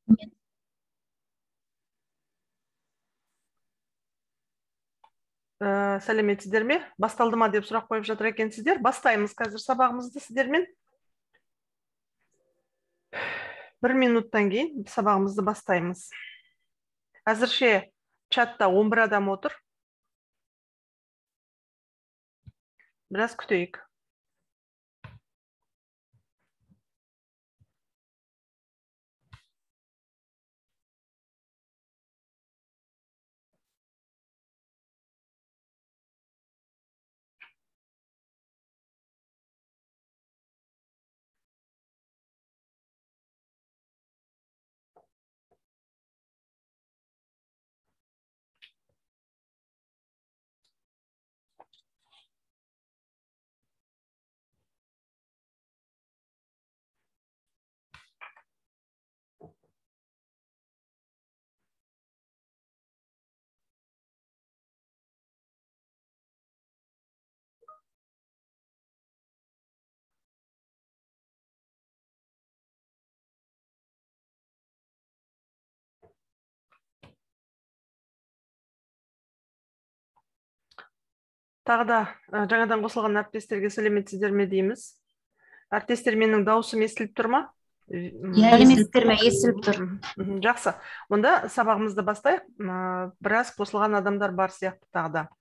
Сәлеметсіздер ме? Басталды ма деп сұрақ қойып жатыр екенсіздер. Бастаймыз қазір сабағымызды сіздермен. 1 минуттан кейін сабағымызды бастаймыз. Әзірше чатта 11 адам отыр. Біраз күтейік. Тағы да жаңадан қосылған әріптестерге сәлеметсіздер ме дейміз. Әріптестер, менің даусым естіліп тұр ма? Сәлеметсіздер ме? Естіліп тұр. Жақсы. Онда сабағымызды бастайық. Біраз қосылған адамдар бар сияқты тағы да.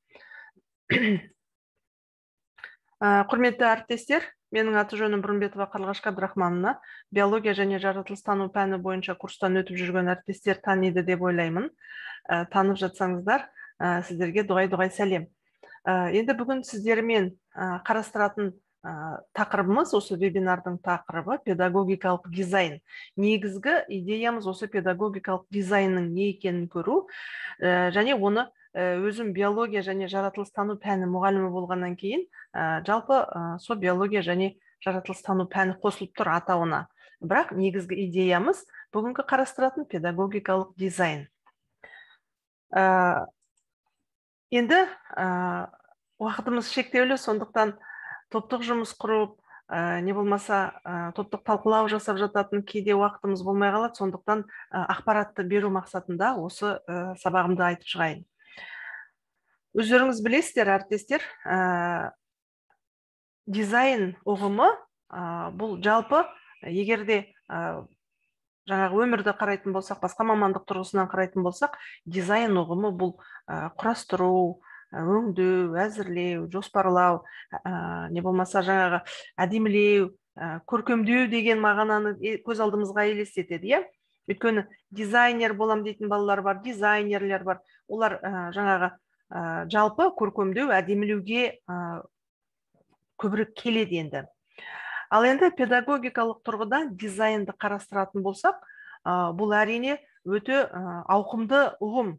Құрметті әріптестер, менің аты жөнім Бұрынбетова Қарлығаш Қабдрахмановна. Биология және жаратылыстану пәні бойынша курстан өтіп жүрген әріптестер таниды деп ойлаймын. Танып жатсаңыздар, сіздерге дұғай сәлем. Енді бүгін сіздермен қарастыратын тақырыбымыз, осы вебинардың тақырыбы педагогикалық дизайн. Негізгі идеямыз осы педагогикалық дизайнның не екенін көру, және оны өзім биология және жаратылыстану пәні мұғалімі болғаннан кейін, жалпы сол биология және жаратылыстану пәні қосылып тұр атауына. Бірақ негізгі идеямыз бүгінгі қарастыратын педагогикалық дизайн. Енді уақытымыз шектеулі, сондықтан топтық жұмыс құрып, не болмаса топтық талқылау жасап жататын кейде уақытымыз болмай қалады, сондықтан ақпаратты беру мақсатында осы сабағымды айтып шығайын. Өздеріңіз білесіздер, әріптестер, дизайн ұғымы бұл жалпы, егерде жаңағы өмірді қарайтын болсақ, басқа мамандық тұрғысынан қарайтын болсақ, дизайн ұғымы бұл құрастыру, өңдеу, әзірлеу, жоспарлау, не болмаса жаңағы әдемілеу, көркемдеу деген мағынаны көз алдымызға елестетеді. Өйткені дизайнер болам дейтін балалар бар, дизайнерлер бар. Олар жаңағы жалпы көркемдеу, әдемілеуге көбірек келеді енді. Ал енді педагогикалық тұрғыдан дизайнды қарастыратын болсақ, бұл әрине өте ауқымды ұғым.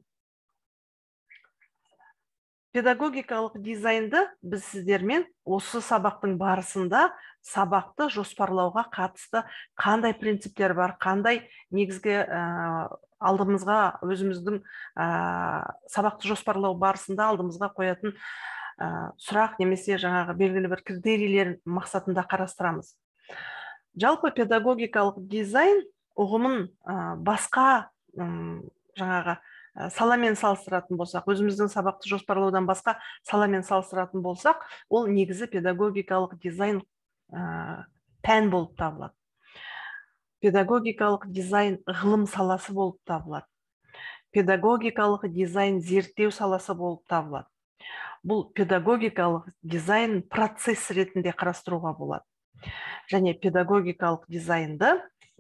Педагогикалық дизайнды біз сіздермен осы сабақтың барысында сабақты жоспарлауға қатысты қандай принциптер бар, қандай негізгі алдымызға өзіміздің сабақты жоспарлау барысында алдымызға қоятын сұрақ немесе жаңағы белгілі бір критерийлер мақсатында қарастырамыз. Жалпы педагогикалық дизайн ұғымын басқа жаңағы саламен салыстыратын болсақ, өзіміздің сабақты жоспарлаудан басқа саламен салыстыратын болсақ, ол негізі педагогикалық дизайн пән болып табылады. Педагогикалық дизайн ғылым саласы болып табылады. Педагогикалық дизайн зерттеу саласы болып табылады. Бұл педагогикалық дизайн процесс ретінде қарастыруға болады. Және педагогикалық дизайнды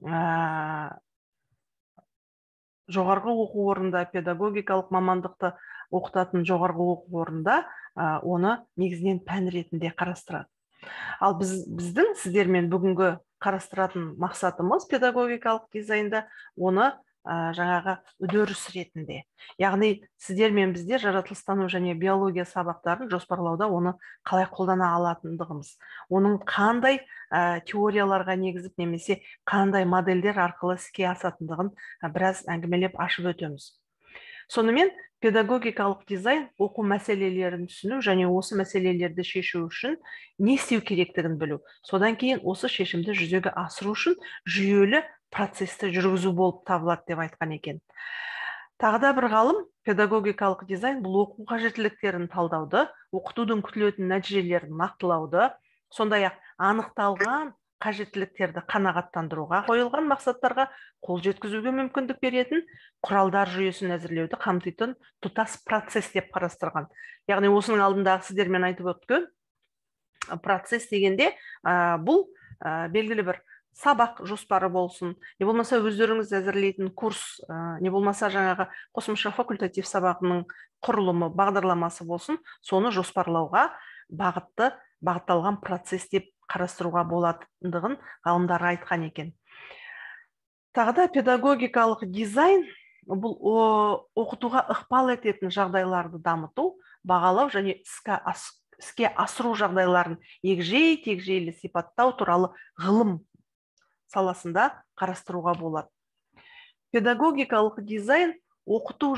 жоғарғы оқу орнында, педагогикалық мамандықты оқытатын жоғарғы оқу орнында оны негізінен пән ретінде қарастырады. Ал біздің сіздермен бүгінгі қарастыратын мақсатымыз педагогикалық дизайнда оны жаңағы үдеріс ретінде. Яғни сіздер мен біздер жаратылыстану және биология сабақтарын жоспарлауда оны қалай қолдана алатындығымыз. Оның қандай теорияларға негізіп немесе қандай модельдер арқылы іске асатындығын біраз әңгімелеп ашып өтеміз. Сонымен педагогикалық дизайн оқу мәселелерін түсіну және осы мәселелерді шешу үшін не істеу керектігін білу. Содан кейін осы шешімді жүзеге асыру үшін жүйелі процесті жүргізу болып табылады деп айтқан екен. Тағы да бір ғалым педагогикалық дизайн бұл оқу қажеттіліктерін талдауды, оқытудың күтілетін нәтижелерін нақтылауды, сондай-ақ анықталған қажеттіліктерді қанағаттандыруға қойылған мақсаттарға қол жеткізуге мүмкіндік беретін құралдар жүйесін әзірлеуді қамтитын тұтас процесс деп қарастырған. Яғни осының алдындағы сіздермен айтып өткен процесс дегенде бұл белгілі бір сабақ жоспары болсын, не болмаса өздеріңіз әзірлейтін курс, не болмаса жаңағы қосымша факультатив сабағының құрылымы, бағдарламасы болсын, соны жоспарлауға бағытталған процесс деп қарастыруға болатындығын ғалымдар айтқан екен. Тағы да педагогикалық дизайн бұл оқытуға ықпал ететін жағдайларды дамыту, бағалау және іске асыру жағдайларын егжей-тегжейлі сипаттау туралы ғылым саласында қарастыруға болады. Педагогикалық дизайн оқыту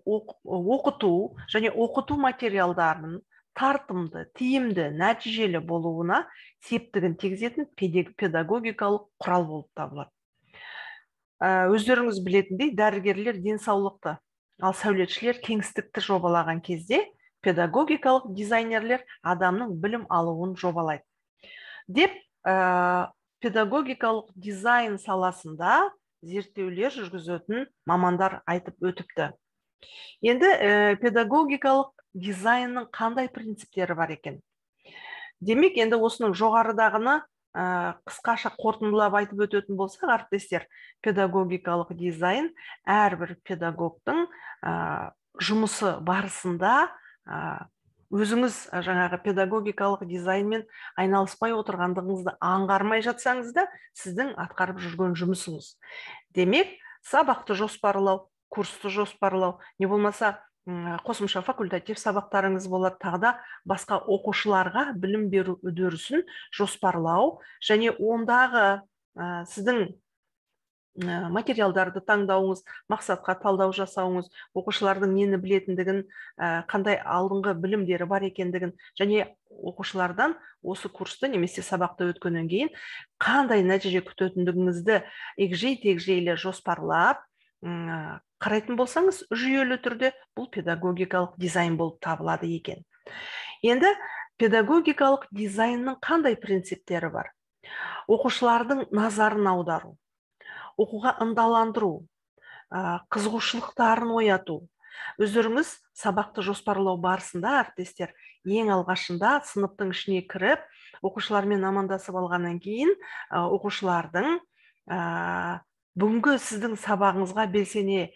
оқыту материалдарының тартымды, тиімді, нәтижелі болуына септігін тигізетін педагогикалық құрал болып табылады. Өздеріңіз білетіндей, дәрігерлер денсаулықты, ал сәулетшілер кеңістікті жобалаған кезде педагогикалық дизайнерлер адамның білім алуын жобалайды. Деп педагогикалық дизайн саласында зерттеулер жүргізетін мамандар айтып өтіпті. Енді педагогикалық дизайнның қандай принциптері бар екен? Демек, енді осының жоғарыдағыны қысқаша қорытындылап айтып өтетін болсақ, әріптестер, педагогикалық дизайн әрбір педагогтың жұмысы барысында өзіңіз жаңағы педагогикалық дизайнмен айналыспай отырғандығыңызды аңғармай жатсаңыз да, сіздің атқарып жүрген жұмысыңыз. Демек, сабақты жоспарлау, курсты жоспарлау, не болмаса қосымша факультатив сабақтарыңыз болады, тағы да басқа оқушыларға білім беру үдерісін жоспарлау және ондағы сіздің материалдарды таңдауыңыз, мақсатқа талдау жасауыңыз, оқушылардың нені білетіндігін, қандай алдыңғы білімдері бар екендігін және оқушылардан осы курсты немесе сабақты өткеннен кейін қандай нәтиже күтетіндігіңізді егжей-тегжейлі жоспарлап қарайтын болсаңыз, жүйелі түрде бұл педагогикалық дизайн болып табылады екен. Енді педагогикалық дизайнның қандай принциптері бар? Оқушылардың назарын аудару, оқуға ынталандыру, қызығушылықтарын ояту. Өздеріңіз сабақты жоспарлау барысында, әріптестер, ең алғашында сыныптың ішіне кіріп, оқушылармен амандасып алғаннан кейін, оқушылардың бүгінгі сіздің сабағыңызға белсене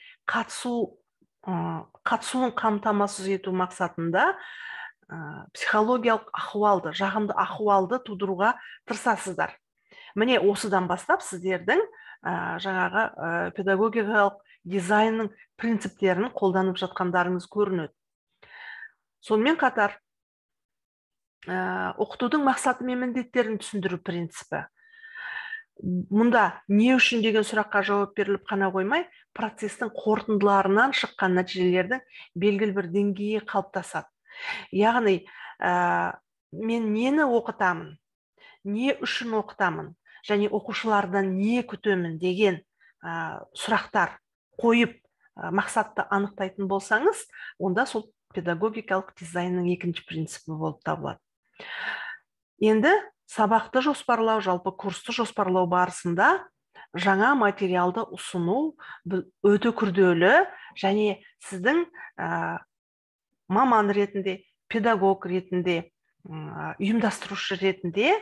қатысуын қамтамасыз ету мақсатында психологиялық ахуалды, жағымды ахуалды тудыруға тырысасыздар. Міне осыдан бастап сіздердің жаңағы педагогикалық дизайнның принциптерін қолданып жатқандарыңыз көрінеді. Сонымен қатар оқытудың мақсаты мен міндеттерін түсіндіру принципі. Мұнда не үшін деген сұраққа жауап беріліп қана қоймай, процестің қорытындыларынан шыққан нәтижелердің белгілі бір деңгейі қалыптасады. Яғни, мен нені оқытамын, не үшін оқытамын, және оқушылардан не күтемін деген сұрақтар қойып мақсатты анықтайтын болсаңыз, онда сол педагогикалық дизайнның екінші принципі болып табылады. Енді сабақты жоспарлау, жалпы курсты жоспарлау барысында жаңа материалды ұсыну өте күрделі және сіздің маман ретінде, педагог ретінде, ұйымдастырушы ретінде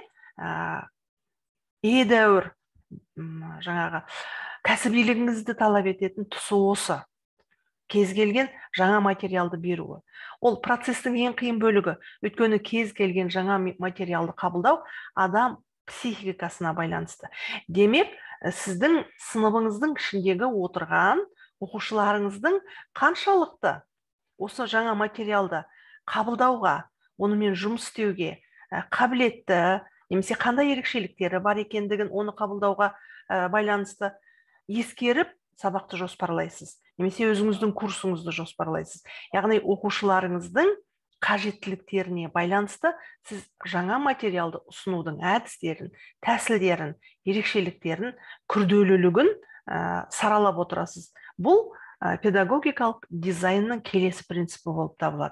едәуір жаңағы кәсібилігіңізді талап ететін тұсы осы. Кез келген жаңа материалды беруі. Ол процестің ең қиын бөлігі. Өйткені кез келген жаңа материалды қабылдау адам психикасына байланысты. Демек, сіздің сыныбыңыздың ішіндегі отырған оқушыларыңыздың қаншалықты осы жаңа материалды қабылдауға, онымен жұмыс істеуге қабілетті, немесе қандай ерекшеліктері бар екендігін оны қабылдауға байланысты ескеріп сабақты жоспарлайсыз. Немесе өзіңіздің курсыңызды жоспарлайсыз. Яғни оқушыларыңыздың қажеттіліктеріне байланысты сіз жаңа материалды ұсынудың әдістерін, тәсілдерін, ерекшеліктерін, күрделілігін саралап отырасыз. Бұл педагогикалық дизайнның келесі принципі болып табылады.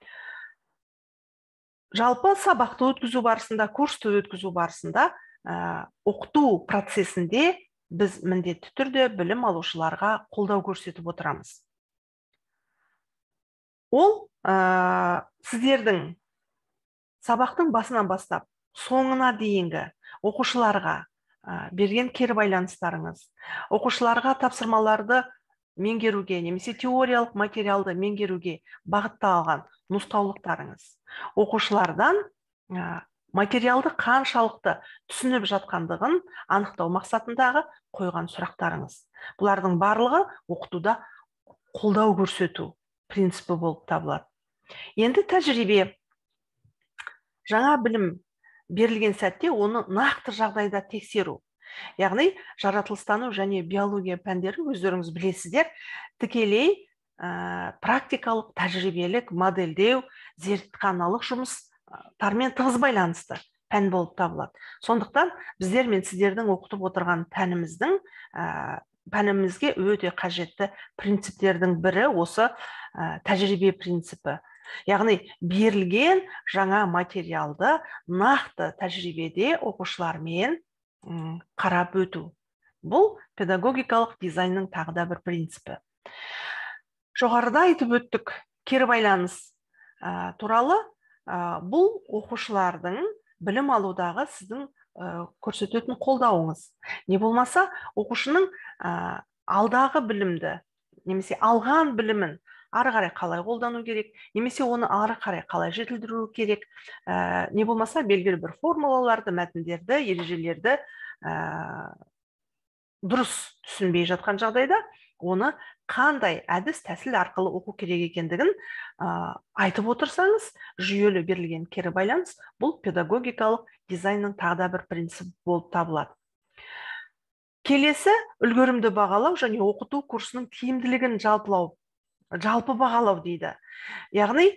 Жалпы сабақты өткізу барысында, курсты өткізу барысында, оқыту процесінде біз міндетті түрде білім алушыларға қолдау көрсетіп отырамыз. Ол сіздердің сабақтың басынан бастап соңына дейінгі оқушыларға берген кері байланыстарыңыз, оқушыларға тапсырмаларды меңгеруге, немесе теориялық материалды меңгеруге бағытталған нұсқаулықтарыңыз, оқушылардан материалды қаншалықты түсініп жатқандығын анықтау мақсатындағы қойған сұрақтарыңыз. Бұлардың барлығы оқытуда қолдау көрсету принципі болып табылады. Енді тәжірибе. Жаңа білім берілген сәтте оны нақты жағдайда тексеру. Яғни жаратылыстану және биология пәндері, өздеріңіз білесіздер, тікелей практикалық, тәжірибелік, модельдеу, зертханалық жұмыстармен тығыз байланысты пән болып табылады. Сондықтан біздер мен сіздердің оқытып отырған пәнімізге өте қажетті принциптердің бірі осы тәжірибе принципі. Яғни берілген жаңа материалды нақты тәжірибеде оқушылармен қарап өту. Бұл педагогикалық дизайнның тағы да бір принципі. Жоғарыда айтып өттік, кері байланыс туралы. Бұл оқушылардың білім алудағы сіздің көрсететін қолдауыңыз. Не болмаса, оқушының алдағы білімді, немесе алған білімін ары қарай қалай қолдану керек, немесе оны ары қарай қалай жетілдіру керек, не болмаса белгілі бір формулаларды, мәтіндерді, ережелерді дұрыс түсінбей жатқан жағдайда оны қандай әдіс тәсіл арқылы оқу керек екендігін айтып отырсаңыз, жүйелі берілген кері байланыс бұл педагогикалық дизайнның тағы да бір принцип болып табылады. Келесі үлгерімді бағалау және оқыту курсының тиімділігін жалпы бағалау дейді. Яғни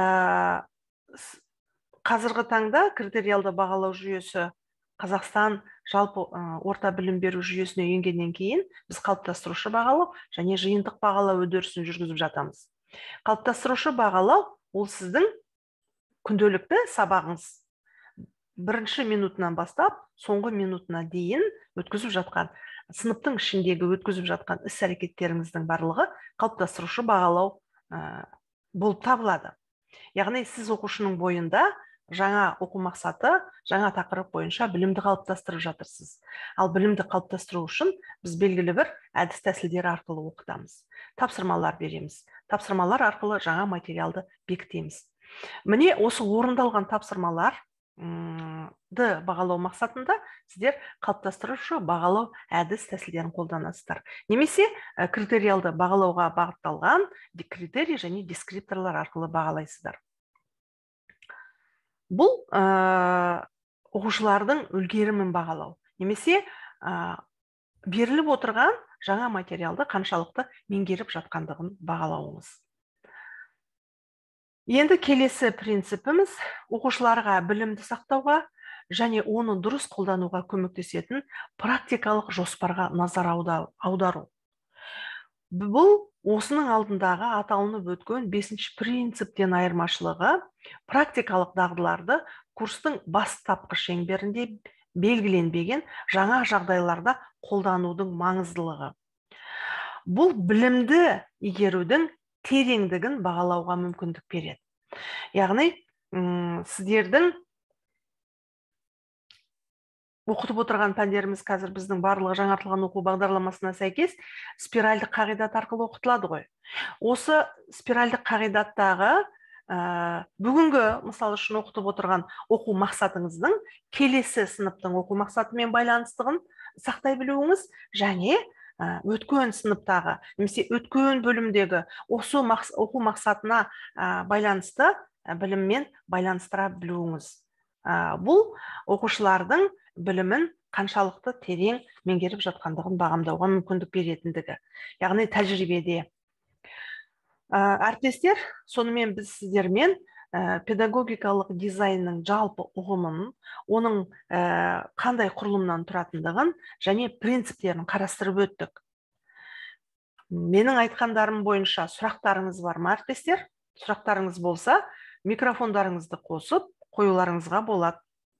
қазіргі таңда критериалды бағалау жүйесі Қазақстан жалпы орта білім беру жүйесіне енгеннен кейін біз қалыптастырушы бағалау және жиынтық бағалау үдерісін жүргізіп жатамыз. Қалыптастырушы бағалау ол сіздің күнделікті сабағыңыз бірінші минутынан бастап соңғы минутына дейін өткізіп жатқан, сыныптың ішіндегі өткізіп жатқан іс-әрекеттеріңіздің барлығы қалыптастырушы бағалау болып табылады. Яғни сіз оқушының бойында жаңа оқу мақсаты, жаңа тақырып бойынша білімді қалыптастырып жатырсыз. Ал білімді қалыптастыру үшін біз белгілі бір әдіс тәсілдері арқылы оқытамыз. Тапсырмалар береміз. Тапсырмалар арқылы жаңа материалды бекітеміз. Міне осы орындалған тапсырмаларды бағалау мақсатында сіздер қалыптастырушы бағалау әдіс тәсілдерін қолданасыздар. Немесе критериалды бағалауға бағытталған критерий және дескрипторлар арқылы бағалайсыздар. Бұл оқушылардың үлгерімін бағалау, немесе беріліп отырған жаңа материалды қаншалықты меңгеріп жатқандығын бағалауыңыз. Енді келесі принципіміз оқушыларға білімді сақтауға және оны дұрыс қолдануға көмектесетін практикалық жоспарға назар аудару. Бұл осының алдындағы аталынып өткен 5-ші принциптен айырмашылығы практикалық дағдыларды курстың бастапқы шеңберінде белгіленбеген жаңа жағдайларда қолданудың маңыздылығы. Бұл білімді игерудің тереңдігін бағалауға мүмкіндік береді. Яғни, сіздердің оқытып отырған пәндеріміз қазір біздің барлығы жаңартылған оқу бағдарламасына сәйкес спиральдік қағидат арқылы оқытылады ғой. Осы спиральдік қағидаттағы бүгінгі мысал үшін оқытып отырған оқу мақсатыңыздың келесі сыныптың оқу мақсатымен байланыстығын сақтай білуіңіз және өткен сыныптағы, немесе өткен бөлімдегі осы оқу мақсатына байланысты біліммен байланыстыра білуіңіз. Бұл оқушылардың білімін қаншалықты терең меңгеріп жатқандығын бағамдауға мүмкіндік беретіндігі. Яғни тәжірибеде. Әріптестер, сонымен біз сіздермен педагогикалық дизайнның жалпы ұғымын, оның қандай құрылымнан тұратындығын және принциптерін қарастырып өттік. Менің айтқандарым бойынша сұрақтарыңыз бар ма, әріптестер? Сұрақтарыңыз болса, микрофондарыңызды қосып қоюларыңызға болады.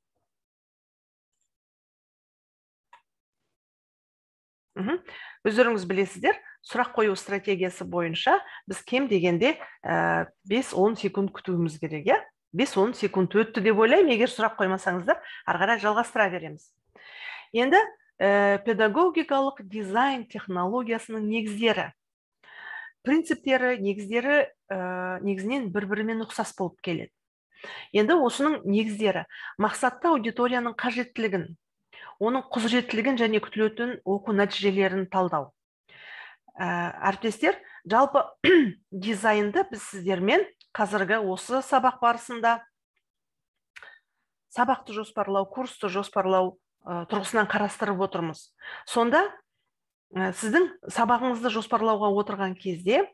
Өздеріңіз білесіздер, сұрақ қою стратегиясы бойынша біз кем дегенде 5-10 секунд күтуіміз керек. 5-10 секунд өтті деп ойлаймын, егер сұрақ қоймасаңыздар, ары қарай жалғастыра береміз. Енді педагогикалық дизайн технологиясының негіздері, принциптері, негізінен бір-бірімен ұқсас болып келеді. Енді осының негіздері мақсатты аудиторияның қажеттілігін, оның құзыреттілігін және күтілетін оқу нәтижелерін талдау. Әріптестер, жалпы дизайнды біз сіздермен қазіргі осы сабақ барысында сабақты жоспарлау, курсты жоспарлау тұрғысынан қарастырып отырмыз. Сонда сіздің сабағыңызды жоспарлауға отырған кезде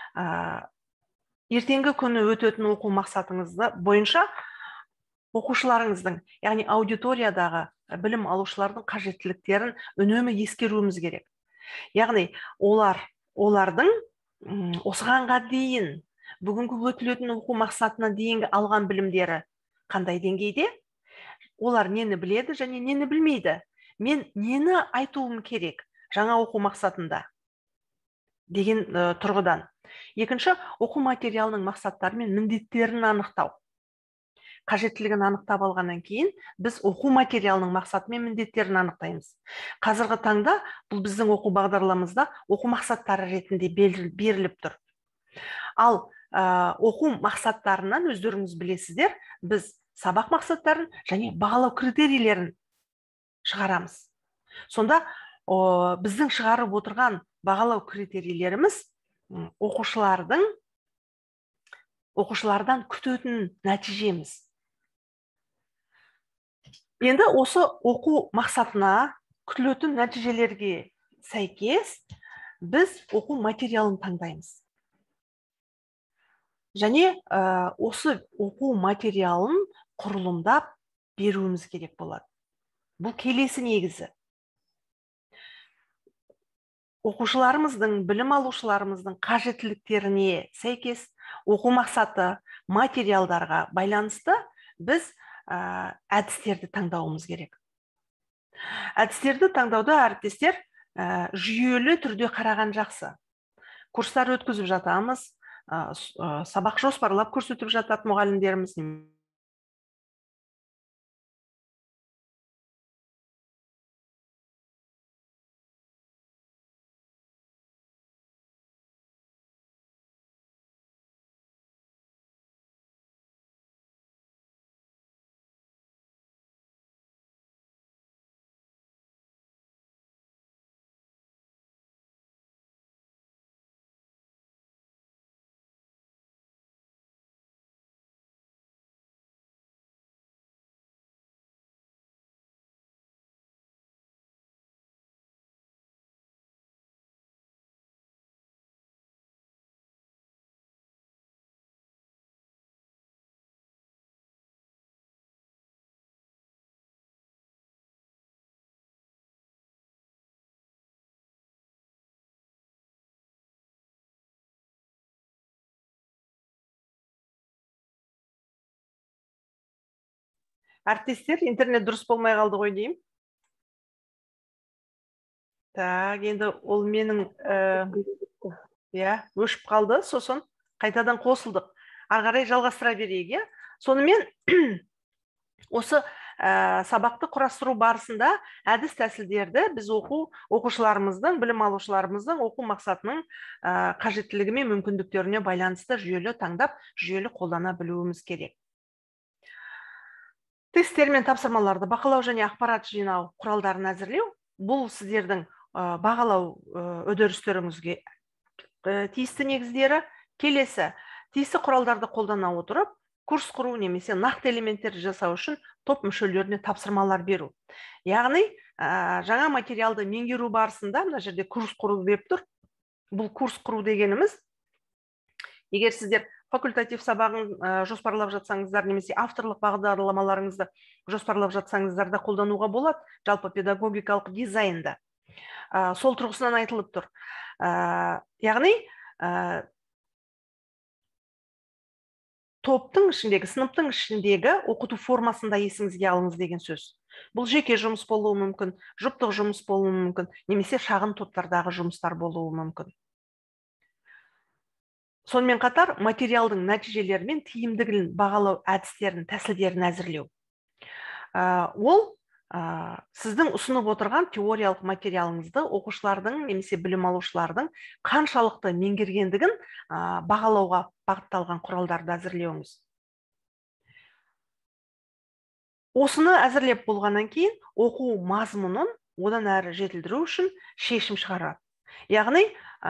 ертеңгі күні өтетін оқу мақсатыңызды бойынша оқушыларыңыздың, яғни аудиториядағы білім алушылардың қажеттіліктерін үнемі ескеруіміз керек. Яғни олардың осығанға дейін бүгінгі өтілетін оқу мақсатына дейінгі алған білімдері қандай деңгейде, олар нені біледі және нені білмейді, мен нені айтуым керек жаңа оқу мақсатында деген тұрғыдан. Екінші, оқу материалының мақсаттары мен міндеттерін анықтау. Қажеттілігін анықтап алғаннан кейін біз оқу материалының мақсаты мен міндеттерін анықтаймыз. Қазіргі таңда бұл біздің оқу бағдарламамызда оқу мақсаттары ретінде беріліп тұр. Ал оқу мақсаттарынан өздеріңіз білесіздер, біз сабақ мақсаттарын және бағалау критерийлерін шығарамыз. Сонда біздің шығарып отырған бағалау критерийлеріміз оқушылардан күтетін нәтижеміз. Енді осы оқу мақсатына күтілетін нәтижелерге сәйкес біз оқу материалын таңдаймыз. Және осы оқу материалын құрылымдап беруіміз керек болады. Бұл келесі негізі. Оқушыларымыздың, білім алушыларымыздың қажеттіліктеріне сәйкес оқу мақсаты материалдарға байланысты біз әдістерді таңдауымыз керек. Әдістерді таңдауда әріптестер жүйелі түрде қараған жақсы. Курстар өткізіп жатамыз, сабақ жоспарлап көрсетіп жатады мұғалімдеріміз. Әріптестер, интернет дұрыс болмай қалды ғой деймін. Так, енді ол менің өшіп қалды, сосын қайтадан қосылдық. Ары қарай жалғастыра берейік. Сонымен осы сабақты құрастыру барысында әдіс тәсілдерді біз оқушыларымыздың, білім алушыларымыздың оқу мақсатының қажеттілігі мен мүмкіндіктеріне байланысты жүйелі таңдап, жүйелі қолдана білуіміз керек. Тесттер мен тапсырмаларды бақылау және ақпарат жинау құралдарын әзірлеу, бұл сіздердің бағалау үдерістеріңізге тиісті негіздері. Келесі, тиісті құралдарды қолдана отырып, курс құру немесе нақты элементтерді жасау үшін топ мүшелеріне тапсырмалар беру. Яғни, жаңа материалды меңгеру барысында, мына жерде курс құру деп тұр. Бұл курс құру дегеніміз, егер сіздер факультатив сабағын жоспарлап жатсаңыздар, немесе авторлық бағдарламаларыңызды жоспарлап жатсаңыздар да қолдануға болады, жалпы педагогикалық дизайнда. Сол тұрғысынан айтылып тұр. Яғни, топтың ішіндегі, сыныптың ішіндегі оқыту формасында есіңізге алыңыз деген сөз. Бұл жеке жұмыс болуы мүмкін, жұптық жұмыс болуы мүмкін, немесе шағын топтардағы жұмыстар болуы мүмкін. Сонымен қатар материалдың нәтижелері мен тиімділігін бағалау әдістерін, тәсілдерін әзірлеу. Ол сіздің ұсынып отырған теориялық материалыңызды оқушылардың немесе білім алушылардың қаншалықты меңгергендігін бағалауға бағытталған құралдарды әзірлеуіңіз. Осыны әзірлеп болғаннан кейін оқу мазмұнын одан әрі жетілдіру үшін шешім шығарады. Яғни,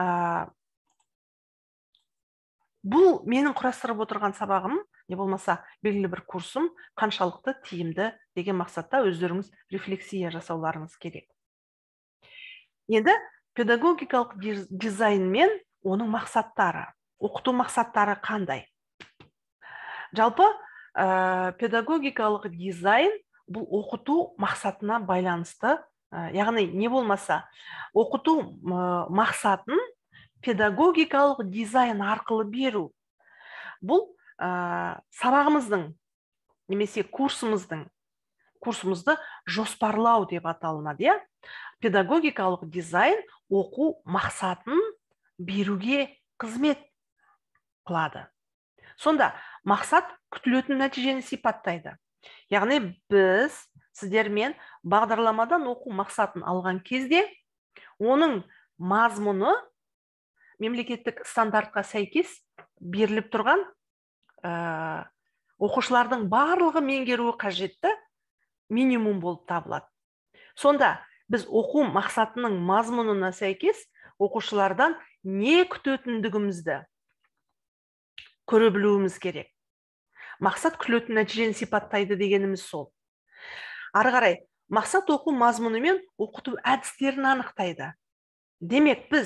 бұл менің құрастырып отырған сабағым, не болмаса белгілі бір курсым қаншалықты тиімді деген мақсатта өздеріңіз рефлексия жасауларыңыз керек. Енді педагогикалық дизайн мен оның мақсаттары, оқыту мақсаттары қандай? Жалпы педагогикалық дизайн бұл оқыту мақсатына байланысты, яғни не болмаса оқыту мақсатын педагогикалық дизайн арқылы беру. Бұл сабағымыздың немесе курсымызды жоспарлау деп аталынады. Педагогикалық дизайн оқу мақсатын беруге қызмет қылады. Сонда мақсат күтілетін нәтижені сипаттайды. Яғни біз сіздермен бағдарламадан оқу мақсатын алған кезде оның мазмұны мемлекеттік стандартқа сәйкес беріліп тұрған оқушылардың барлығы меңгеруі қажетті минимум болып табылады. Сонда біз оқу мақсатының мазмұнына сәйкес оқушылардан не күтетіндігімізді көре білуіміз керек. Мақсат күтілетін нәтижені сипаттайды дегеніміз сол. Ары қарай, мақсат оқу мазмұны мен оқыту әдістерін анықтайды. Демек, біз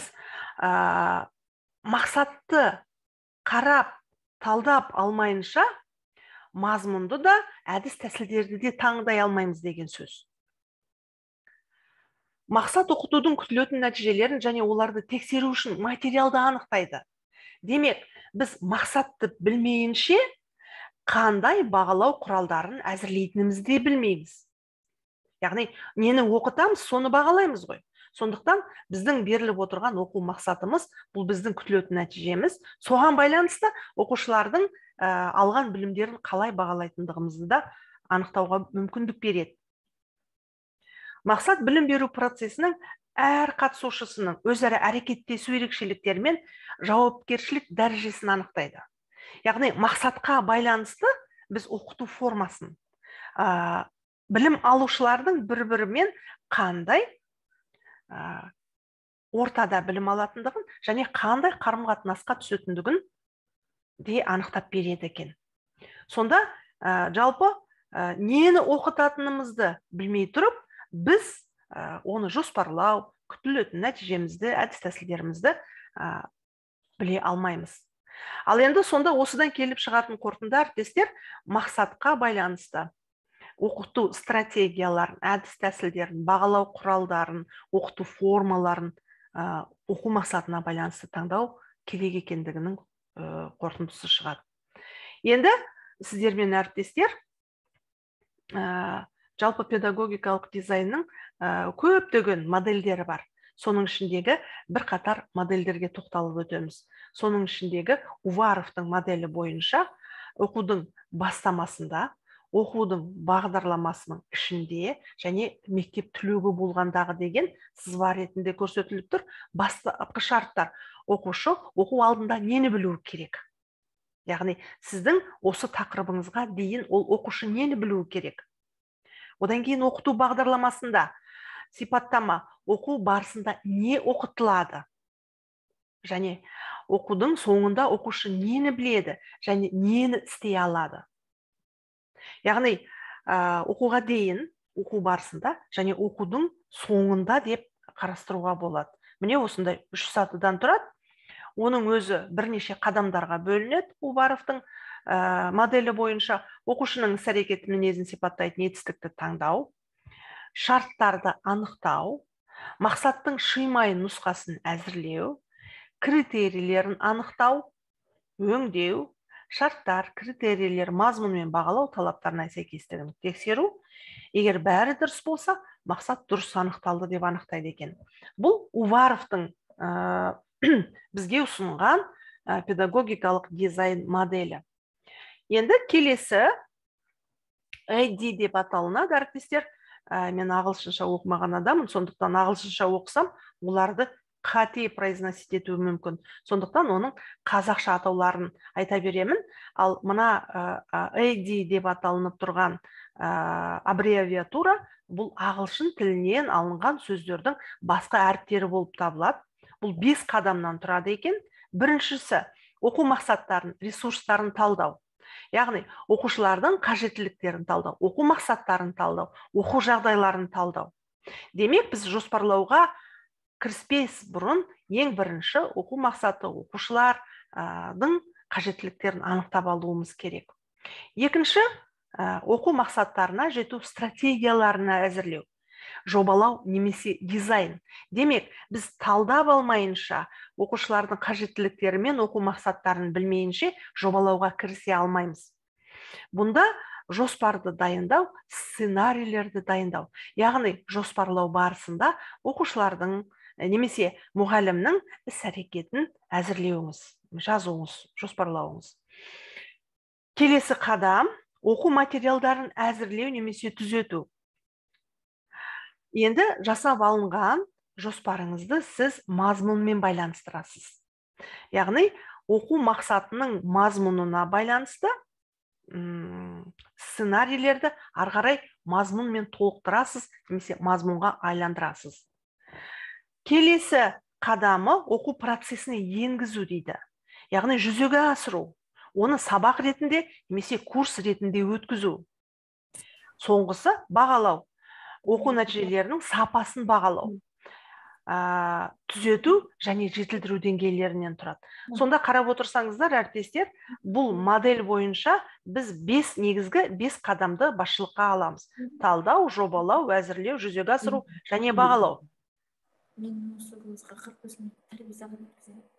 мақсатты қарап, талдап алмайынша, мазмұнды да, әдіс тәсілдерді де таңдай алмаймыз деген сөз. Мақсат оқытудың күтілетін нәтижелерін және оларды тексеру үшін материалды анықтайды. Демек, біз мақсатты білмейінше, қандай бағалау құралдарын әзірлейтінімізді білмейміз. Яғни, нені оқытамыз, соны бағалаймыз ғой. Сондықтан біздің беріліп отырған оқу мақсатымыз, бұл біздің күтілетін нәтижеміз. Соған байланысты оқушылардың алған білімдерін қалай бағалайтындығымызды да анықтауға мүмкіндік береді. Мақсат білім беру процесінің әр қатысушысының өзара әрекеттесу ерекшеліктері мен жауапкершілік дәрежесін анықтайды. Яғни, мақсатқа байланысты біз оқыту формасын, білім алушылардың бір-бірімен қандай ортада білім алатындығын және қандай қарым-қатынасқа түсетіндігін де анықтап береді екен. Сонда жалпы нені оқытатынымызды білмей тұрып, біз оны жоспарлау, күтілетін нәтижемізді, әдіс тәсілдерімізді біле алмаймыз. Ал енді сонда осыдан келіп шығатын қорытынды әріптестер мақсатқа байланысты оқыту стратегияларын, әдіс тәсілдерін, бағалау құралдарын, оқыту формаларын оқу мақсатына байланысты таңдау керек екендігінің қорытындысы шығады. Енді сіздермен әріптестер жалпы педагогикалық дизайнның көптеген модельдері бар. Соның ішіндегі бір қатар модельдерге тоқталып өтеміз. Соның ішіндегі Уваровтың моделі бойынша оқудың бастамасында, оқудың бағдарламасының ішінде және мектеп түлегі болғандағы деген сызба ретінде көрсетіліп тұр. Бастапқы шарттар: оқушы оқу алдында нені білуі керек? Яғни, сіздің осы тақырыбыңызға дейін ол оқушы нені білуі керек? Одан кейін оқыту бағдарламасында сипаттама: оқу барысында не оқытылады? Және оқудың соңында оқушы нені біледі және нені істей алады? Яғни, оқуға дейін, оқу барысында және оқудың соңында деп қарастыруға болады. Міне осындай 3 сатыдан тұрады. оның өзі бірнеше қадамдарға бөлінеді. Уваровтың моделі бойынша оқушының іс-әрекет мінезін сипаттайтын етістікті таңдау, шарттарды анықтау, мақсаттың шимай нұсқасын әзірлеу, критерийлерін анықтау, өңдеу, шарттар, критерийлер, мазмұн мен бағалау талаптарына сәйкестігін тексеру. Егер бәрі дұрыс болса, мақсат дұрыс анықталды деп анықтайды екен. Бұл Уваровтың бізге ұсынған педагогикалық дизайн моделі. Енді келесі ID деп аталынады, әріптестер. Мен ағылшынша оқымаған адаммын, сондықтан ағылшынша оқысам, оларды қате произносить етуі мүмкін. Сондықтан оның қазақша атауларын айта беремін. Ал мына ID деп аталынып тұрған аббревиатура бұл ағылшын тілінен алынған сөздердің басқа әріптері болып табылады. Бұл 5 қадамнан тұрады екен. Біріншісі оқу мақсаттарын, ресурстарын талдау. Яғни оқушылардың қажеттіліктерін талдау, оқу мақсаттарын талдау, оқу жағдайларын талдау. Демек, біз жоспарлауға кіріспес бұрын ең бірінші оқу мақсаты, оқушылардың қажеттіліктерін анықтап алуымыз керек. Екінші, оқу мақсаттарына жету стратегияларына әзірлеу. Жобалау немесе дизайн. Демек, біз талдап алмайынша, оқушылардың қажеттіліктері мен оқу мақсаттарын білмейінше жобалауға кірісе алмаймыз. Бұнда жоспарды дайындау, сценарийлерді дайындау. Яғни, жоспарлау барысында оқушылардың немесе мұғалімнің іс-әрекетін әзірлеуіңіз, жазуыңыз, жоспарлауыңыз. Келесі қадам, оқу материалдарын әзірлеу немесе түзету. Енді жасап алынған жоспарыңызды сіз мазмұнмен байланыстырасыз. Яғни, оқу мақсатының мазмұнына байланысты сценарийлерді ары қарай мазмұнмен толықтырасыз, немесе мазмұнға айландырасыз. Келесі қадамы оқу процесіне енгізу дейді. Яғни, жүзеге асыру. Оны сабақ ретінде, немесе курс ретінде өткізу. Соңғысы бағалау. Оқу нәтижелерінің сапасын бағалау. Түзету және жетілдіру деңгейлерінен тұрады. Сонда қарап отырсаңыздар, әріптестер, бұл модель бойынша біз 5 негізгі 5 қадамды басшылыққа аламыз. Талдау, жобалау, әзірлеу, жүзеге асыру және бағалау. Мен осы қызға 40% тәрбие сағатын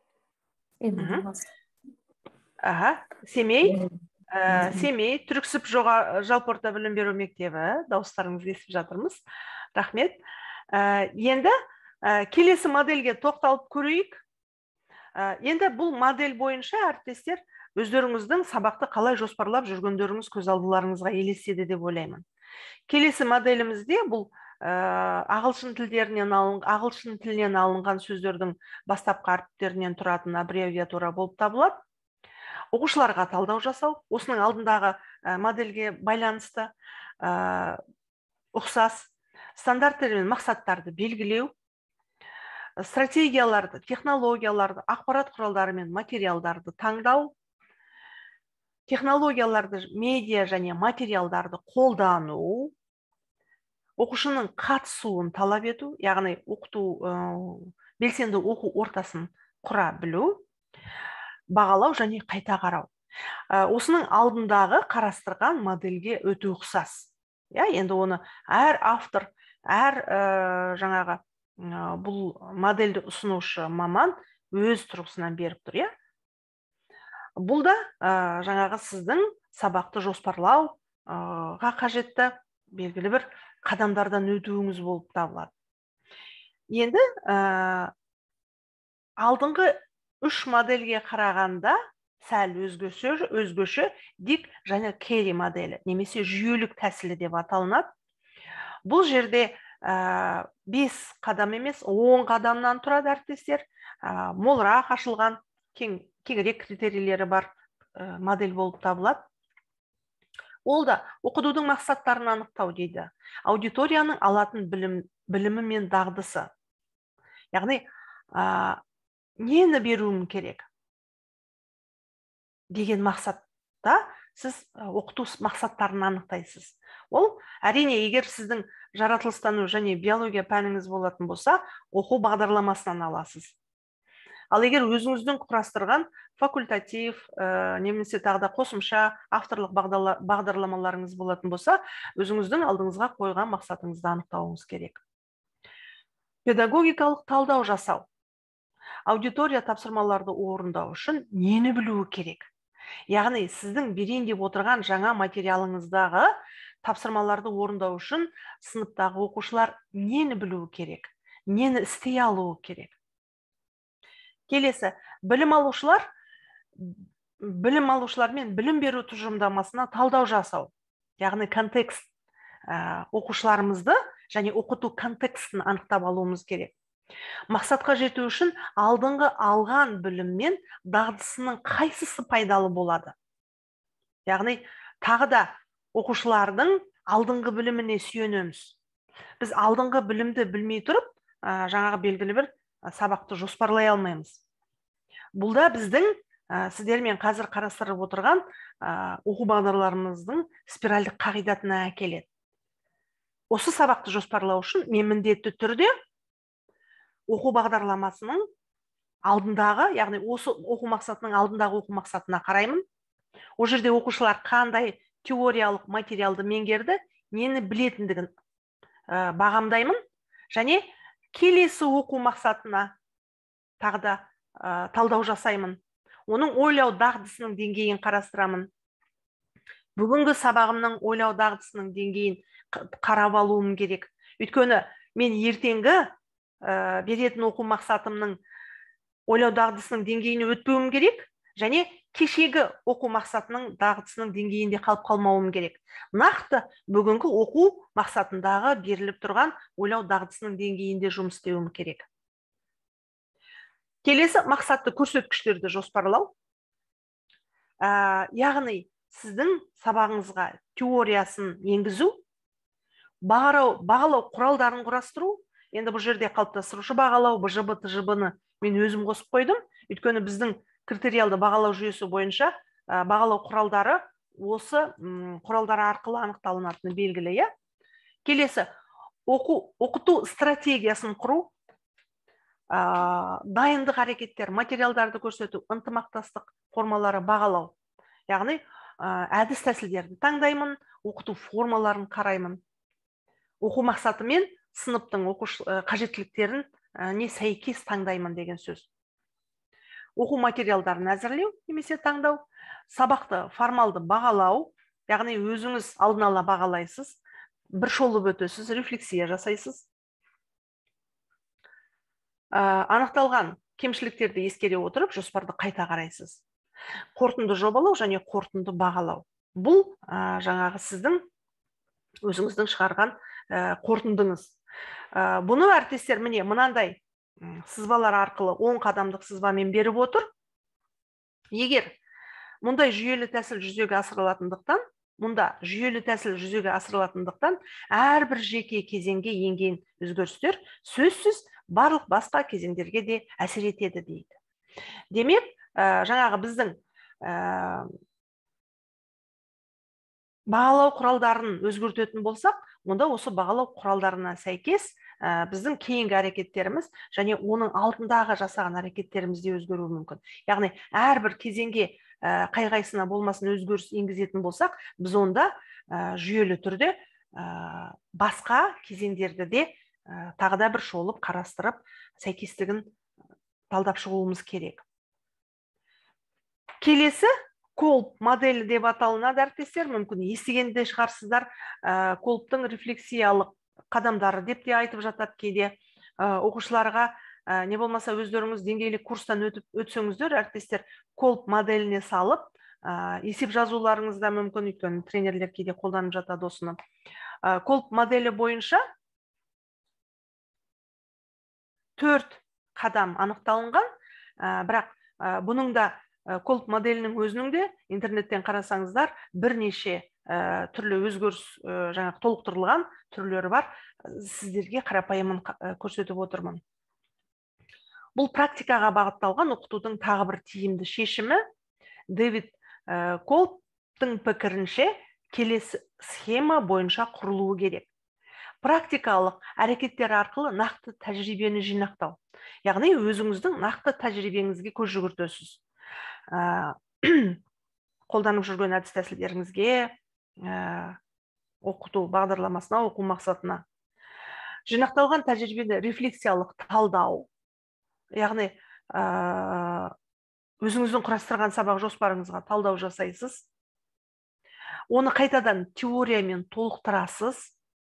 Семей Түрксіб жалпы орта білім беру мектебі, дауыстарыңызды естіп жатырмыз. Рахмет. Енді келесі модельге тоқталып көрейік. Енді бұл модель бойынша, әріптестер, өздеріңіздің сабақты қалай жоспарлап жүргендеріңіз көз алдыларыңызға елестеді деп ойлаймын. Келесі моделімізде бұл ағылшын тілінен алынған сөздердің бастапқы әріптерінен тұратын аббревиатура болып табылады. Оқушыларға талдау жасау, осының алдындағы модельге байланысты ұқсас, стандарттар мен мақсаттарды белгілеу, стратегияларды, технологияларды, ақпарат құралдары мен материалдарды таңдау, технологияларды, медиа және материалдарды қолдану, оқушының қатысуын талап ету, яғни белсенді оқу ортасын құра білу, бағалау және қайта қарау. Осының алдындағы қарастырған модельге өте ұқсас. Енді оны әр автор, әр бұл модельді ұсынушы маман өз тұрғысынан беріп тұр. Бұл да сіздің сабақты жоспарлауға қажетті белгілі бір қадамдардан өтуіңіз болып табылады. Енді алдыңғы 3 модельге қарағанда сәл өзгеше Дик және Керри моделі, немесе жүйелік тәсілі деп аталынады. Бұл жерде 5 қадам емес, 10 қадамнан тұрады, әріптестер. Молырақ ашылған, кеңірек критерийлері бар модель болып табылады. Ол да оқытудың мақсаттарын анықтау дейді. Аудиторияның алатын білімі мен дағдысы. Яғни, нені беруім керек деген мақсатта сіз оқыту мақсаттарын анықтайсыз. Ол, әрине, егер сіздің жаратылыстану және биология пәніңіз болатын болса, оқу бағдарламасынан аласыз. Ал егер өзіңіздің құрастырған факультатив, немесе тағы да қосымша авторлық бағдарламаларыңыз болатын болса, өзіңіздің алдыңызға қойған мақсатыңызды анықтауыңыз керек. Педагогикалық талдау жасау. Аудитория тапсырмаларды орындау үшін нені білуі керек? Яғни, сіздің берейін деп отырған жаңа материалыңыздағы тапсырмаларды орындау үшін сыныптағы оқушылар нені білуі керек? Нені істей алуы керек? Келесі, білім алушылармен білім беру тұжырымдамасына талдау жасау. Яғни, контекст, оқушыларымызды және оқыту контекстін анықтап алуымыз керек. Мақсатқа жету үшін алдыңғы алған білім мен дағдысының қайсысы пайдалы болады? Яғни, тағы да оқушылардың алдыңғы біліміне сүйенеміз. Біз алдыңғы білімді білмей тұрып, жаңағы белгілі бір сабақты жоспарлай алмаймыз. Бұл да біздің сіздермен қазір қарастырып отырған оқу бағдарларымыздың спиральдік қағидатына әкеледі. Осы сабақты жоспарлау үшін мен міндетті түрде оқу бағдарламасының алдындағы, яғни осы оқу мақсатының алдындағы оқу мақсатына қараймын. Ол жерде оқушылар қандай теориялық материалды меңгерді, нені білетіндігін бағамдаймын, және келесі оқу мақсатына тағы да талдау жасаймын. Оның ойлау дағдысының деңгейін қарастырамын. Бүгінгі сабағымның ойлау дағдысының деңгейін қарап алуым керек. Өйткені мен ертеңгі беретін оқу мақсатымның ойлау дағдысының деңгейіне өтпеуім керек, және кешегі оқу мақсатының дағдысының деңгейінде қалып қалмауым керек. Нақты бүгінгі оқу мақсатындағы беріліп тұрған ойлау дағдысының деңгейінде жұмыс істеуім керек. Келесі, мақсатты көрсеткіштерді жоспарлау. Яғни, сіздің сабағыңызға теориясын енгізу, бағалау құралдарын құрастыру. Енді бұл жерде қалыптастырушы бағалау, БЖБ, ТЖБ-ны мен өзім қосып қойдым. Өйткені біздің критериалды бағалау жүйесі бойынша бағалау құралдары осы құралдар арқылы анықталынатыны белгілі. Келесі, оқыту стратегиясын құру, дайындық әрекеттер, материалдарды көрсету, ынтымақтастық формалары бағалау. Яғни, әдіс тәсілдерді таңдаймын, оқыту формаларын қараймын. Оқу мақсаты мен сыныптың қажеттіліктерін не сәйкес таңдаймын деген сөз. Оқу материалдарын әзірлеу немесе таңдау, сабақты формалды бағалау, яғни өзіңіз алдын ала бағалайсыз, бір шолып өтесіз, рефлексия жасайсыз. Анықталған кемшіліктерді ескере отырып, жоспарды қайта қарайсыз. Қорытынды жобалау және қорытынды бағалау. Бұл жаңағы сіздің өзіңіздің шығарған қорытындыңыз. Бұны әріптестер міне мынандай сызбалар арқылы 10 қадамдық сызбамен беріп отыр. Егер мұндай жүйелі тәсіл жүзеге асырылатындықтан, әрбір жеке кезеңге енген өзгерістер сөзсіз барлық басқа кезеңдерге де әсер етеді дейді. Демек, жаңағы біздің бағалау құралдарын өзгертетін болсақ, онда осы бағалау құралдарына сәйкес біздің кейінгі әрекеттеріміз және оның алдындағы жасаған әрекеттеріміз де өзгеруі мүмкін. Яғни, әрбір кезеңге қай-қайсына болмасын өзгеріс енгізетін болсақ, біз онда жүйелі түрде басқа кезеңдерді де тағы да бір шолып қарастырып, сәйкестігін талдап шығуымыз керек. Келесі, Колб моделі деп аталынады әріптестер, мүмкін естігенде шығарсыздар. Колбтың рефлексиялық қадамдары деп те айтып жатады кейде. Оқушыларға не болмаса өздеріңіз деңгейлік курстан өтсеңіздер, әріптестер Колб моделіне салып, есеп жазуларыңызда мүмкін, өйткені тренерлер кейде қолданып жатады осыны. Колб моделі бойынша 4 қадам анықталынған, бірақ бұның да Колб моделінің өзінің де интернеттен қарасаңыздар бірнеше түрлі өзгеріс, жаңағы толықтырылған түрлері бар. Сіздерге қарапайымын көрсетіп отырмын. Бұл практикаға бағытталған оқытудың тағы бір тиімді шешімі. Дэвид Колбтың пікірінше келесі схема бойынша құрылуы керек. практикалық әрекеттер арқылы нақты тәжірибені жинақтау. Яғни өзіңіздің нақты тәжірибеңізге көз жүгіртесіз. Қолданып жүрген әдіс тәсілдеріңізге, оқыту бағдарламасына, оқу мақсатына. Жинақталған тәжірибені рефлексиялық талдау, яғни өзіңіздің құрастырған сабақ жоспарыңызға талдау жасайсыз. Оны қайтадан теориямен толықтырасыз.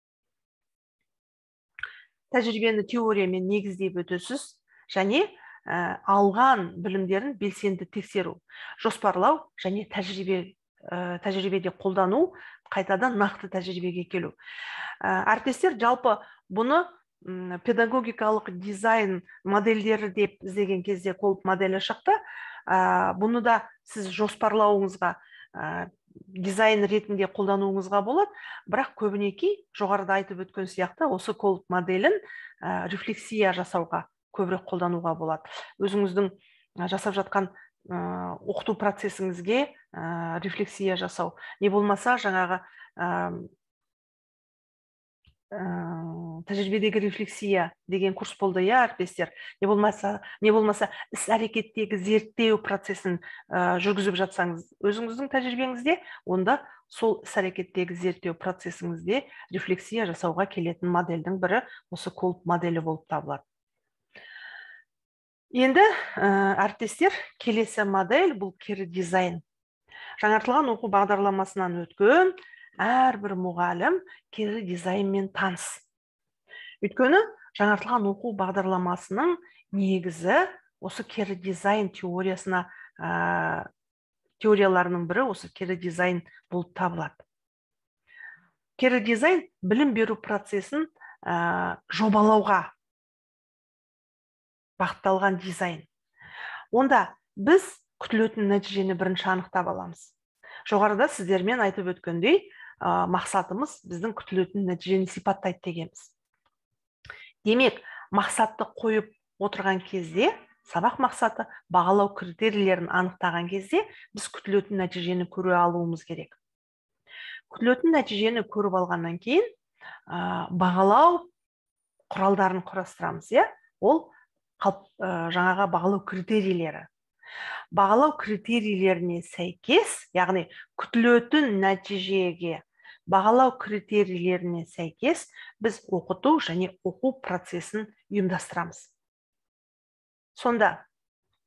Тәжірибені теориямен негіздеп өтесіз және алған білімдерін белсенді тексеру, жоспарлау және тәжірибеде қолдану, қайтадан нақты тәжірибеге келу. Әріптестер, жалпы бұны педагогикалық дизайн модельдері деп іздеген кезде Колб моделі шықты. Бұны да сіз жоспарлауыңызға, дизайн ретінде қолдануыңызға болады, бірақ көбінекей жоғарыда айтып өткен сияқты осы Колб моделін рефлексия жасауға көбірек қолдануға болады. Өзіңіздің жасап жатқан оқыту процесіңізге рефлексия жасау. Не болмаса жаңағы тәжірибедегі рефлексия деген курс болды, әріптестер. Не болмаса іс әрекеттегі зерттеу процесін жүргізіп жатсаңыз өзіңіздің тәжірибеңізде, онда сол іс әрекеттегі зерттеу процесіңізде рефлексия жасауға келетін модельдің бірі осы Колб моделі болып табылады. Енді әріптестер, келесі модель бұл кері дизайн. Жаңартылған оқу бағдарламасынан өткен әрбір мұғалім кері дизайнмен таныс. Өйткені жаңартылған оқу бағдарламасының негізі осы кері дизайн теорияларының бірі осы кері дизайн болып табылады. Кері дизайн білім беру процесін жобалауға бағытталған дизайн. Онда біз күтілетін нәтижені бірінші анықтап аламыз. Жоғарыда сіздермен айтып өткендей, мақсатымыз біздің күтілетін нәтижені сипаттайды дегенбіз. Демек, мақсатты қойып отырған кезде, сабақ мақсаты бағалау критерийлерін анықтаған кезде, біз күтілетін нәтижені көре алуымыз керек. Күтілетін нәтижені көріп алғаннан кейін, бағалау құралдарын құрастырамыз. Ол жаңаға бағалау критерийлері. Бағалау критерийлеріне сәйкес, яғни күтілетін нәтижеге бағалау критерийлеріне сәйкес біз оқыту және оқу процесін ұйымдастырамыз. Сонда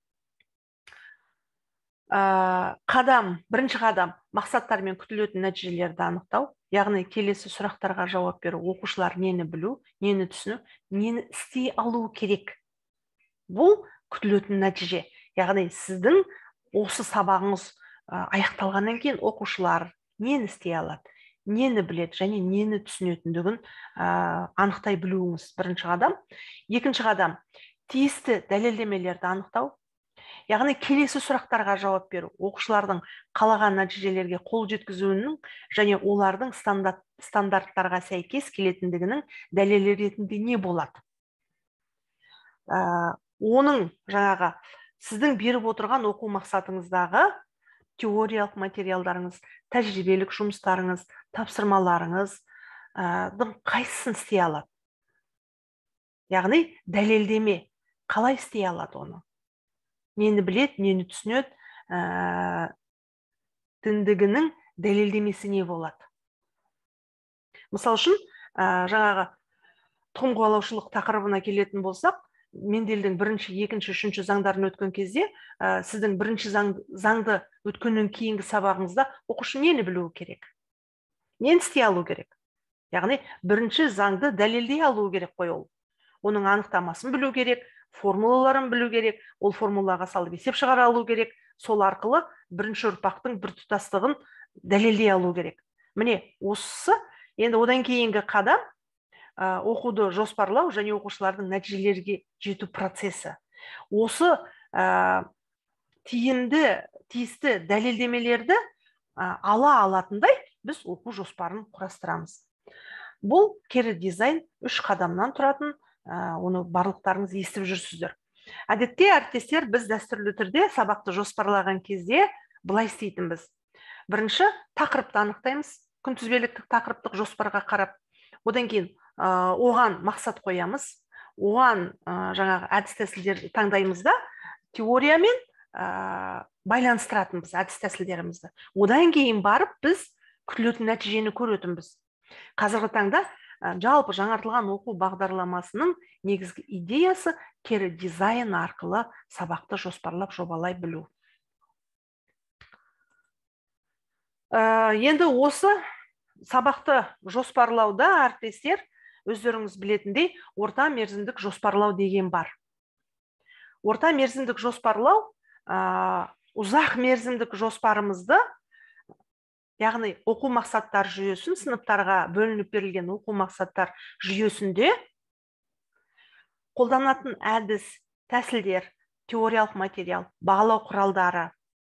бірінші қадам мақсаттар мен күтілетін нәтижелерді анықтау, яғни келесі сұрақтарға жауап беру, оқушылар нені білу, нені түсіну, нені істей алу керек. Бұл күтілетін нәтиже. Яғни сіздің осы сабағыңыз аяқталғаннан кейін оқушылар нені істей алады, нені біледі және нені түсінетіндігін анықтай білуіңіз бірінші қадам. Екінші қадам тиісті дәлелдемелерді анықтау. Яғни келесі сұрақтарға жауап беру, оқушылардың қалаған нәтижелерге қол жеткізуінің және олардың стандарттарға сәйкес келетіндігінің дәлелі ретінде не болады? Оның жаңағы сіздің беріп отырған оқу мақсатыңыздағы теориялық материалдарыңыз, тәжірибелік жұмыстарыңыз, тапсырмаларыңыздың қайсысын істей алады? Яғни дәлелдеме қалай істей алады оны? Нені білет, нені түсінет, тіндігінің дәлелдемесі не болады? Мысал үшін, жаңағы тұқым қуалаушылық тақырыбына келетін болсақ, Менделдің бірінші, екінші, үшінші заңдарын өткен кезде, сіздің бірінші заңды өткеннен кейінгі сабағыңызда оқушы нені білуі керек? Нені істей алу керек? Яғни, бірінші заңды дәлелдей алу керек қой ол. Оның анықтамасын білу керек, формулаларын білу керек, ол формулаға салып есеп шығара алу керек, сол арқылы бірінші ұрпақтың біртұтастығын дәлелдей алу керек. Міне, осы енді одан кейінгі қадам оқуды жоспарлау және оқушылардың нәтижелерге жету процесі. Осы тиісті дәлелдемелерді ала алатындай біз оқу жоспарын құрастырамыз. Бұл кері дизайн 3 қадамнан тұратын, оны барлықтарыңыз естіп жүрсіздер. Әдетте әріптестер біз дәстүрлі түрде сабақты жоспарлаған кезде былай істейтінбіз. Бірінші тақырыпты анықтаймыз, күнтізбеліктік тақырыптық жоспарға қарап. Одан кейін оған мақсат қоямыз, оған жаңағы әдіс тәсілдерді таңдаймыз да, теориямен байланыстыратынбыз әдіс тәсілдерімізді. Одан кейін барып біз күтілетін нәтижені көретінбіз. Қазіргі таңда жалпы жаңартылған оқу бағдарламасының негізгі идеясы кері дизайн арқылы сабақты жоспарлап жобалай білу. Енді осы сабақты жоспарлауда әріптестер, өздеріңіз білетіндей, орта мерзімдік жоспарлау деген бар. Орта мерзімдік жоспарлау ұзақ мерзімдік жоспарымызды, яғни оқу мақсаттар жүйесін, сыныптарға бөлініп берілген оқу мақсаттар жүйесінде қолданатын әдіс, тәсілдер, теориялық материал, бағалау құралдары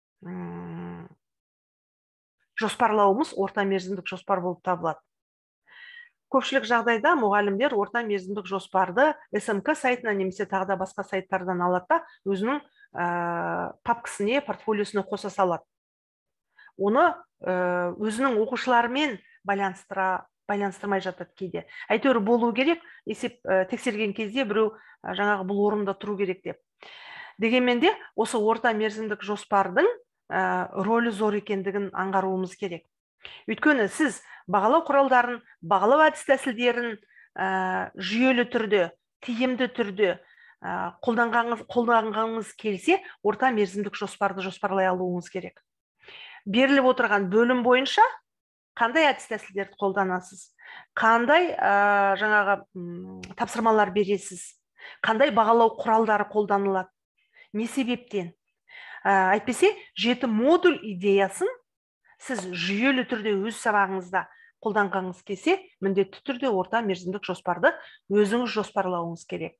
жоспарлауымыз орта мерзімдік жоспар болып табылады. Көпшілік жағдайда мұғалімдер орта мерзімдік жоспарды СМК сайтына немесе тағы да басқа сайттардан алады да өзінің папкасына, портфолиосына қоса салады. Оны өзінің оқушыларымен байланыстырмай жатады кейде. Әйтеуір болу керек, есеп тексерген кезде біреу жаңағы бұл орында тұру керек деп. Дегенмен де осы орта мерзімдік жоспардың рөлі зор екендігін аңғаруымыз керек. Өйткені сіз бағалау құралдарын, бағалау әдіс тәсілдерін жүйелі түрде, тиімді түрде қолданғаныңыз келсе, орта мерзімдік жоспарды жоспарлай алуыңыз керек. Беріліп отырған бөлім бойынша қандай әдіс тәсілдерді қолданасыз, қандай жаңағы тапсырмалар бересіз, қандай бағалау құралдары қолданылады, не себептен. Әйтпесе, 7 модуль идеясын сіз жүйелі түрде өз сабағыңызда қолданғаныңыз келсе, міндетті түрде орта мерзімдік жоспарды өзіңіз жоспарлауыңыз керек.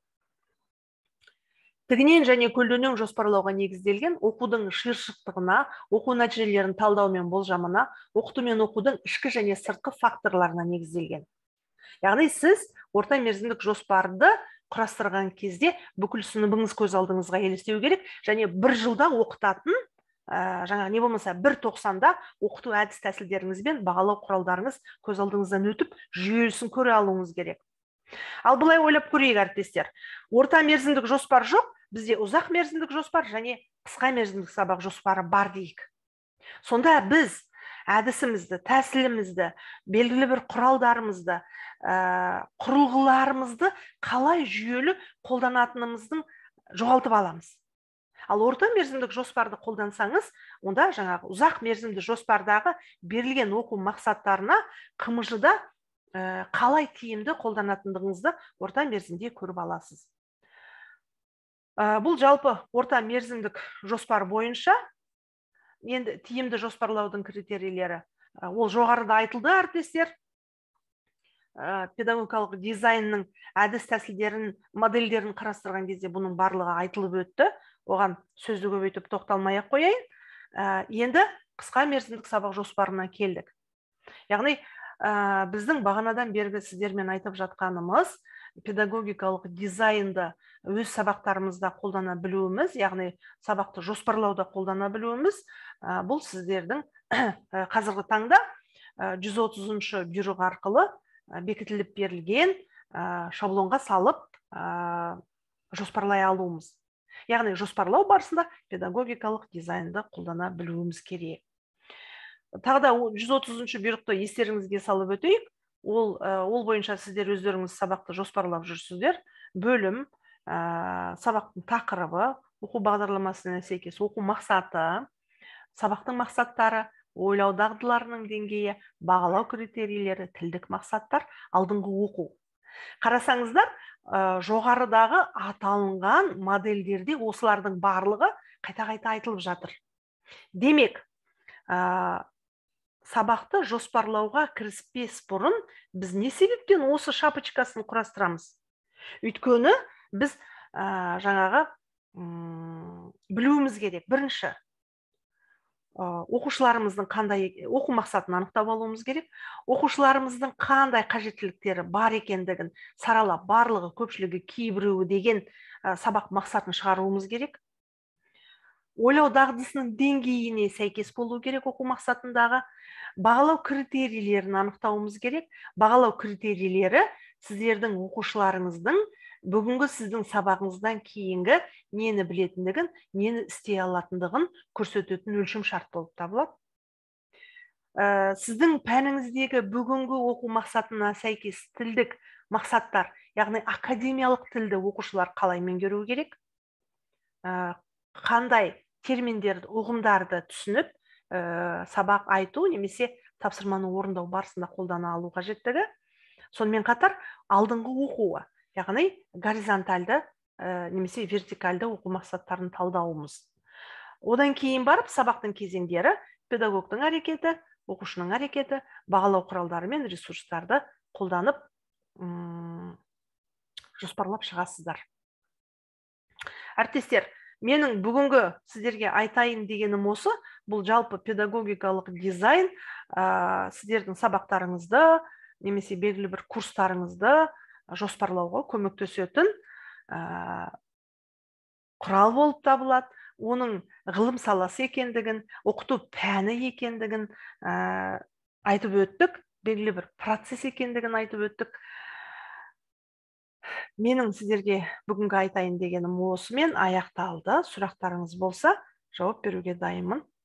Тігінен және көлденең жоспарлауға негізделген оқудың ширшықтығына, оқу нәтижелерін талдау мен болжамына, оқыту мен оқудың ішкі және сыртқы факторларына негізделген. Яғни сіз орта мерзімдік жоспарды құрастырған кезде бүкіл сыныбыңыз көз алдыңызға елестеу керек, және бір жылда оқытатын, жаңағы не болмаса 1.90-да оқыту әдіс тәсілдеріңізбен бағалау құралдарыңыз көз алдыңыздан өтіп, жүйесін көре алуыңыз керек. Ал былай ойлап көрейік әріптестер. Орта мерзімдік жоспар жоқ, бізде ұзақ мерзімдік жоспар және қысқа мерзімдік сабақ жоспары бар дейік. Сонда біз әдісімізді, тәсілімізді, белгілі бір құралдарымызды, құрылғыларымызды қалай жүйелі қолданатынымыздың жоғалтып аламыз. Ал орта мерзімдік жоспарды қолдансаңыз, онда жаңағы ұзақ мерзімді жоспардағы берілген оқу мақсаттарына қымжыда қалай тиімді қолданатындығыңызды орта мерзімде көріп аласыз. Бұл жалпы орта мерзімдік жоспар бойынша енді тиімді жоспарлаудың критерийлері. Ол жоғарыда айтылды әріптестер. Педагогикалық дизайнның әдіс тәсілдерін, модельдерін қарастырған кезде бұның барлығы айтылып өтті. Оған сөзді көбейтіп тоқталмай-ақ қояйын. Енді қысқа мерзімдік сабақ жоспарына келдік. Яғни біздің бағанадан бергі сіздермен айтып жатқанымыз педагогикалық дизайнды өз сабақтарымызда қолдана білуіміз, яғни сабақты жоспарлауда қолдана білуіміз, бұл сіздердің қазіргі таңда 130-шы бұйрық арқылы бекітіліп берілген шаблонға салып жоспарлай алуымыз. Яғни жоспарлау барысында педагогикалық дизайнды қолдана білуіміз керек. Тағы да 130-шы бұйрықты естеріңізге салып өтейік. Ол бойынша сіздер өздеріңіз сабақты жоспарлап жүрсіздер. Бөлім, сабақтың тақырыбы, оқу бағдарламасына сәйкес оқу мақсаты, сабақтың мақсаттары, ойлау дағдыларының деңгейі, бағалау критерийлері, тілдік мақсаттар, алдыңғы оқу. Қарасаңыздар, жоғарыдағы аталынған модельдерде осылардың барлығы қайта-қайта айтылып жатыр. Демек, сабақты жоспарлауға кіріспес бұрын біз не себептен осы шапочкасын құрастырамыз? Өйткені біз жаңағы білуіміз керек. Бірінші, оқушыларымыздың қандай оқу мақсатын анықтап алуымыз керек. Оқушыларымыздың қандай қажеттіліктері бар екендігін саралап, барлығы, көпшілігі, кейбіреуі деген сабақ мақсатын шығаруымыз керек. Ойлау дағдысының деңгейіне сәйкес болу керек оқу мақсатындағы. Бағалау критерийлерін анықтауымыз керек. Бағалау критерийлері сіздердің оқушыларыңыздың бүгінгі сіздің сабағыңыздан кейінгі нені білетіндігін, нені істей алатындығын көрсететін өлшем шарт болып табылады. Сіздің пәніңіздегі бүгінгі оқу мақсатына сәйкес тілдік мақсаттар, яғни академиялық тілді оқушылар қалай меңгеру керек, қандай терминдерді, ұғымдарды түсініп, сабақ айту немесе тапсырманы орындау барысында қолдана алу қажеттігі. Сонымен қатар алдыңғы оқуы, яғни горизонтальды немесе вертикальды оқу мақсаттарын талдауымыз. Одан кейін барып сабақтың кезеңдері, педагогтың әрекеті, оқушының әрекеті, бағалау құралдары мен ресурстарды қолданып жоспарлап шығасыздар. Әріптестер, менің бүгінгі сіздерге айтайын дегенім осы, бұл жалпы педагогикалық дизайн сіздердің сабақтарыңызды немесе белгілі бір курстарыңызды жоспарлауға көмектесетін құрал болып табылады. Оның ғылым саласы екендігін, оқыту пәні екендігін айтып өттік, белгілі бір процесс екендігін айтып өттік. Менің сіздерге бүгінгі айтайын дегенім осымен аяқталды. Сұрақтарыңыз болса, жауап беруге дайынмын.